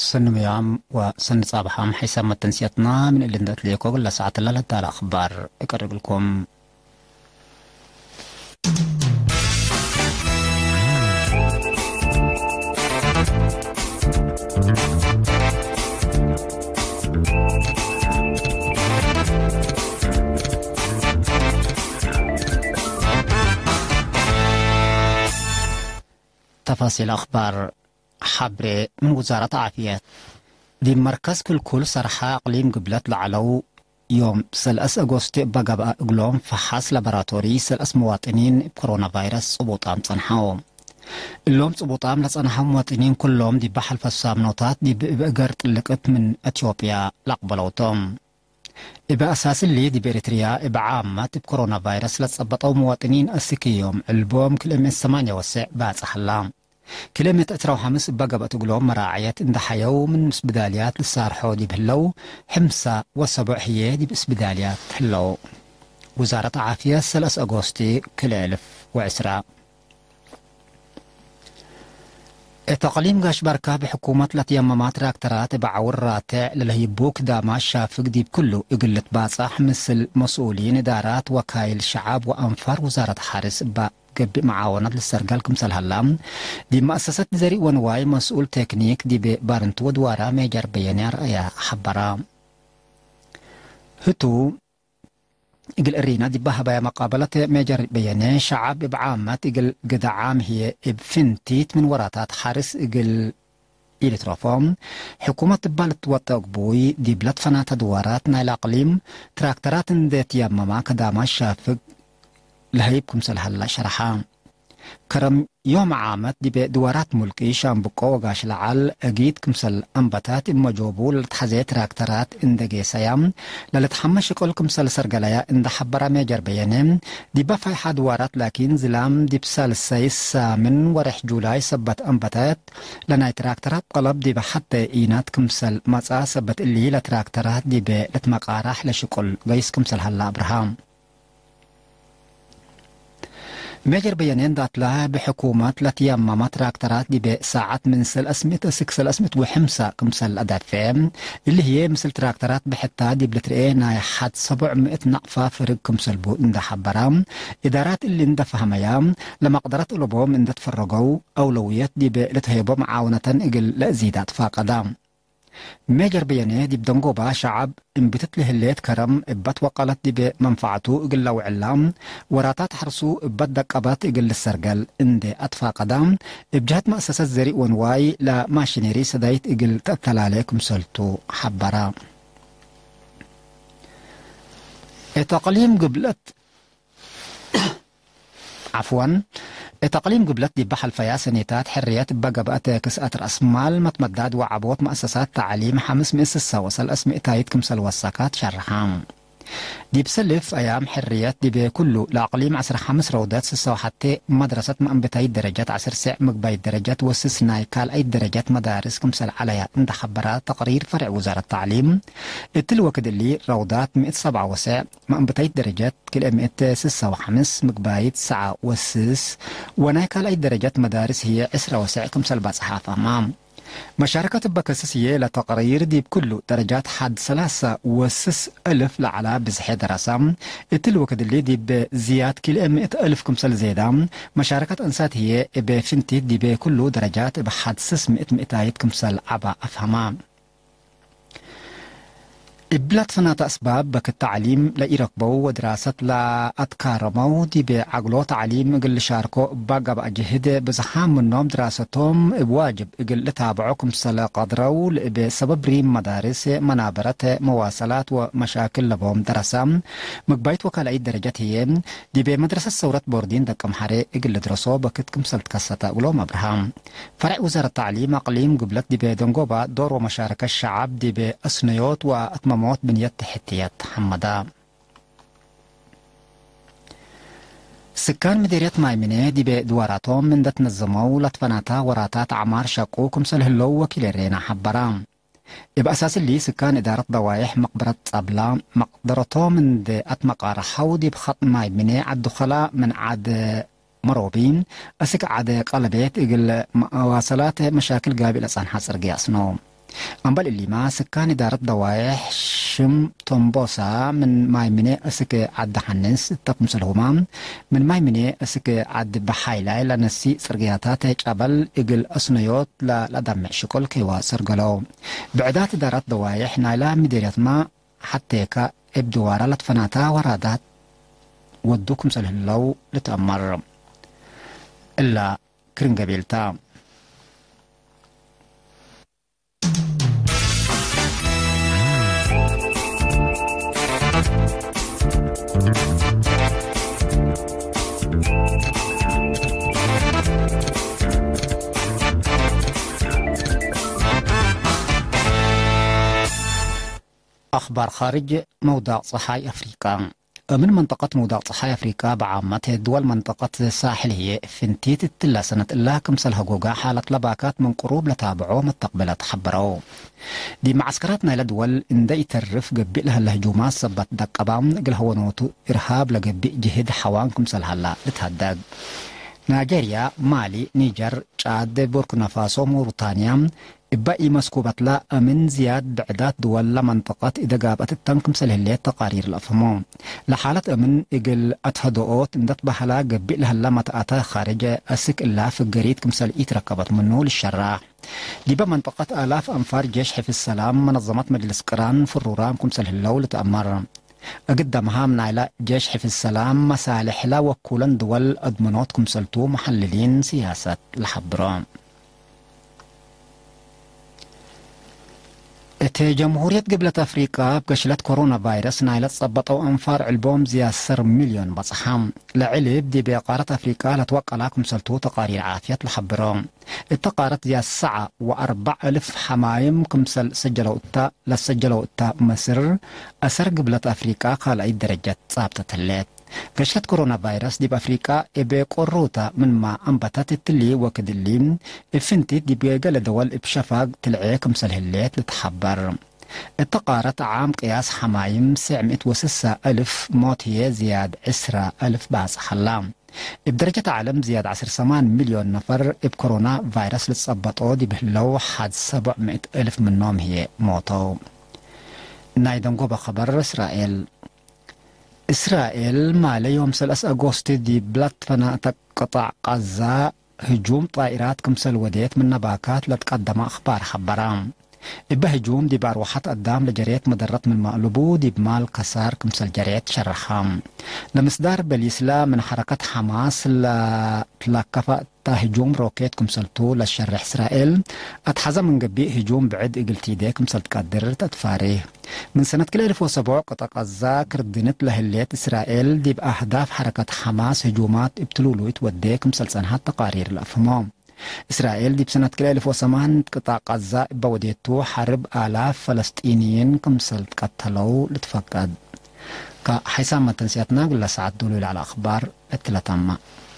سنميام وسن صباحام حسام تنسيتنا من اللي ندت ليكو لساعة الليلة الأخبار أقرب لكم. تفاصيل أخبار حبر من وزارة عافية دي مركز كل صرحة أقليم قبلت لعلو يوم سلأس أغسطس بقب أقلوم فحص لابراتوري سلأس مواطنين بكورونا فيروس صبوطام صنحاو اللوم صبوطام لصنحاو مواطنين كلهم دي بحل فسام نوتات دي بقرت لقت من أثيوبيا لقبلوتهم إبا أساس اللي دي بإريتريا إبا عامة بكورونا فيروس لتصبطوا مواطنين أسكيهم البوم كلمة 8 وسع بعد صحلام كلمة أتراو حمس بقبة تقولهم مراعية إن حيو من مسبداليات للصارحو دي بهلو حمسة والسبع هي دي بسبداليات هلو وزارة عافية 3 أغسطس كل 1010 تقليم قاش بركة بحكومة لتيممات راكترات بعور راتع للهيبوك داماش شافق دي بكله يقلت باصح مثل مسؤولين إدارات وكايل شعب وأنفار وزارة حارس قبل معاونة للسرقال كمسال هلام دي مؤسسة زري ونواي مسؤول تكنيك دي ببارنتو دوارا ميجر بيانير ايا حبرا هتو اقل ارينا دي بها بيا مقابلة ميجر بياني شعب بعامة اقل قد عام هي بفنتيت من وراتات حارس اقل إلترافوم حكومة بالت وطاقبوي دي بلد فنات دوارات نايل اقليم تراكترات ديت يامما كداما شافق لهيبكم سلهلا شرحان كرم يوم عامت دي بدورات ملكي شامبقو وقاش لعال اجيد كمسل انبتات مجوبو لتحزيت راكترات اندقي سيام للتحمش قول كمسل سرقلايا اند حبرا ميجر بيانيم دي بفايحة دوارات لكن زلام دي بسال السايس من ورح جولاي سبت انبتات لنايت راكترات قلب دي بحتى اينات كمسل مصا سبت اللي لتراكترات دي بلتمقارح لشقل قيس كمسل هلا ابراهام ميجر بيانين دات لها بحكومات لتيمم تراكترات دي بساعات من سل أسمت سكسل أسمت وحمسة كمسل أدافع اللي هي مثل تراكترات بحتى دي بلترئينا حد 700 نقفة فرق كمسل بو اندا حبرام إدارات اللي اندا فهميام لما قدرت قلوبهم اندا تفرقوا أولويات دي بلتهيبوا معاونة اقل لأزيدات فاقدام ميجر بيانيه دي بدنقوبة شعب انبتت له الليت كرم ابت وقالت دي بمنفعته اقل لو علام وراتات حرسو ابت دقبات اقل السرقل اندي اطفا قدام ابجهت مؤسسة زريق ونواي لا ماشينيري سدايت اقل تأثل عليكم سلطو حبرا تقليم قبلت عفوا تقليم قبلت دي بحل فيا سنيتات حريات بقبات كسات راس مال متمدد وعبوت مؤسسات تعليم حمس مؤسسه وصل اسم تايت كمسل وساكات شرحام دي بسلف ايام حريات دي بكله لاقليم 15 روضات سسا حتى مدرسه مأنبتاي درجات 10 ساع مقباي درجات وسسناي كال اي درجات مدارس كمسل عليا عند خبرات تقرير فرع وزاره التعليم التلوك اللي روضات 107 وساع مأنبتاي درجات كل 106 مقباي 9 وسس وناكال اي درجات مدارس هي 10 وساع كمسل بصحافه مام مشاركة بكسسية لتقرير دي بكل درجات حد 3,000 لعلى بزحي دراسة التلوك اللي دي بزياد كل 100,000 كمسل زيادة مشاركة أنسات هي بفنتي دي بكل درجات بحد 600 كمسل عبا أفهمها إبلات فنات أسباب بك التعليم لإيركبو ودراسة لا أتكارمو دي بعقلو تعليم قل شاركو باقب أجهد بزحام منهم دراستهم بواجب قل تابعوكم سلا قدرو بسبب ريم مدارس منابرة مواصلات ومشاكل لبهم دراسة مقبايت وكالعي درجات هي دي بمدرسة سورة بوردين دكم حري قل درسو بكتكم سلتكسة ولوم أبراهام فرع وزارة التعليم أقليم قبلت دي بدنقوبة دور ومشاركة الشعب دي بأسنيوت وأتمام موت بنيت تحتيات حمدا سكان مديرية مايمنة دي بدواراتهم من دت نظموا لطفناتا وراتات عمار شاقو كمسل هلو وكيل رينا حبرام يبقى أساس اللي سكان إدارة ضوايح مقبرة طبلة مقدرتهم من دي أتمقار حودي بخط مايمنة عالدخلاء من عاد مروبين أسك عاد قلبات إقل مواصلات مشاكل قابلة عن حصر قياسنو أمبل اللي ما سكان إدارة ضوايح شم تومبوسا من ماي مني أسك عد حنس تقمس الهمام من ماي مني أسك عد بحايلا لنسي سرقياتات جبل إقل أسنيوت لدمع شكل كيوا سرقلو بعدات إدارة ضوايح نايلا مديريات ما حتى كا ابدوارا لتفناتا ورادات ودوكم سلهلو لتأمر إلا كرن قبيل تا أخبار خارج موضع صحاي أفريقيا. من منطقة موضع صحاي أفريقيا بعامة دول منطقة الساحل هي فنتيت التلا سنة الله كمسل هجوجا حالة لباكات من قروب لتابعوا مستقبلات حبروا دي معسكراتنا لدول اندي ترف قبئ لها الهجومات سبت دقبام قل هو نوتو إرهاب لقبئ جهد حوان كمسل هلا لتهدد نيجيريا مالي نيجر تشاد بوركينا فاسو موريتانيا إبقى مسكوبات لا أمن زياد بعدات دول لمنطقة إذا قابت التنكم سلهلية تقارير الأفهمون لحالة أمن إقل أتهدوءات اندت بحلا قبئ لها لما تأتى خارج أسك الله في القريد كمسل ركبت منه للشراح ديبا منطقة آلاف أنفار جيش حفظ السلام منظمة مجلس قران فرورام كمسل هلو لتأمر قدامها من علاء جيش حفظ السلام مصالح لا وكولا دول أدمنوت كمسلتو محللين سياسة الحبران جمهورية قبلة أفريقيا بقشلت كورونا فيروس نايلت صبطوا أنفار علبوم زياسر مليون بصحام لعلب دي بقارة أفريقيا لتوقع لكم سلطو تقارير عافية الحبرون التقارت زي الساعة و4000 حمايم كمسل سجلوا التا لسجلوا التا مصر أسر قبلة أفريقيا قال أي درجة صابتة الليت قشلت كورونا فيروس دي بأفريقيا إبي قروتا من ما أنبتت التلي وكدلين إفنتي دي بيقال دول إبشفاق تلعي كمسل هليت لتحبر التقارت عام قياس حمايم 906,000 موت هي زياد 10,000 باس حلام بدرجة عالم زياد 10 مليون نفر بكورونا فيروس لتصبطوا دي بهلو حد 700,000 منهم هي موتوا نايدن قوبة خبر إسرائيل مالي يوم 3 أغسطس دي بلاد فناتك قطاع غزة هجوم طائرات كمسل وديت من نباكات لتقدم أخبار حبران بهجوم دي باروحات قدام لجريت مدرات من مقلبو دي بمال كسار كمسل جريت شرحام لمصدار بالإسلام من حركة حماس لكفاء هجوم روكيت كمسلتو للشرح إسرائيل أتحزم من قبي هجوم بعد إقلتي دي كمسل تقدر تدفاريه من سنة كل 2007 قطع غزة كردنت لهليت إسرائيل دي بأهداف حركة حماس هجومات ابتلولو يتودي كمسل سنهات تقارير الأفهمام إسرائيل دي بسنة كل 2008 قطع غزة بوديتو حرب آلاف فلسطينيين كمسل تقتلوا لتفقد كحيث ما تنسيتنا قل ساعد دولو على أخبار التلاتامة